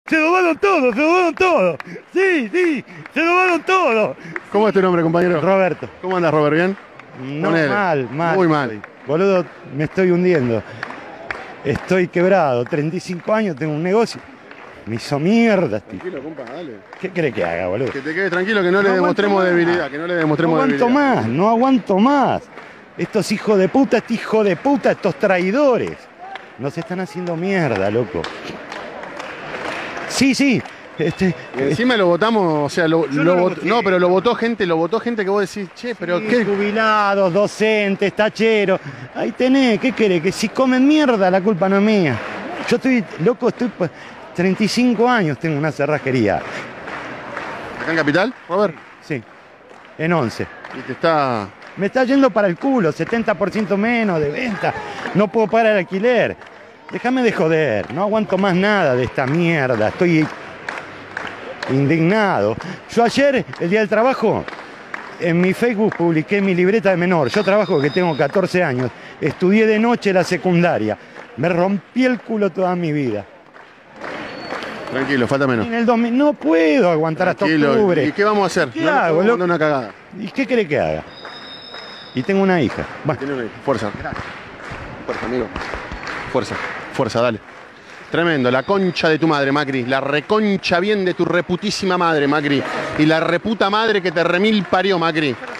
Se robaron todo, se robaron todo. Sí, sí, se robaron todo. ¿Cómo es tu nombre, compañero? Roberto. ¿Cómo andas, Robert? ¿Bien? No, Ponele. mal. Muy mal. Boludo, me estoy hundiendo. Estoy quebrado. 35 años, tengo un negocio. Me hizo mierda, tío. Tranquilo, compa, dale. ¿Qué crees que haga, boludo? Que te quedes tranquilo, que no le demostremos debilidad. Que no le No demostremos aguanto debilidad. más, no aguanto más. Estos hijos de puta, estos traidores. Nos están haciendo mierda, loco. Sí. Y encima lo votamos, o sea, Yo no lo voté. no, pero lo votó gente que vos decís, che, pero sí, qué. jubilados, docentes, tacheros. Ahí tenés, ¿qué querés? Que si comen mierda, la culpa no es mía. Yo estoy, loco, 35 años, tengo una cerrajería. ¿Acá en Capital, Robert? Sí, en 11. Y te está. Me está yendo para el culo, 70% menos de venta. No puedo pagar el alquiler. Déjame de joder, no aguanto más nada de esta mierda. Estoy indignado. Yo ayer, el día del trabajo, en mi Facebook publiqué mi libreta de menor. Yo trabajo que tengo 14 años. Estudié de noche la secundaria. Me rompí el culo toda mi vida. Tranquilo, falta menos. En el 2000 no puedo aguantar hasta Tranquilo. octubre. ¿Y qué vamos a hacer? ¿Qué No nos hago, podemos loco? mandar una cagada. ¿Y qué cree que haga? Y tengo una hija. Bueno, Tiene una- Fuerza. Fuerza, amigo. Fuerza, dale. Tremendo, la concha de tu madre, Macri. La reconcha bien de tu reputísima madre, Macri. Y la reputa madre que te remil parió, Macri.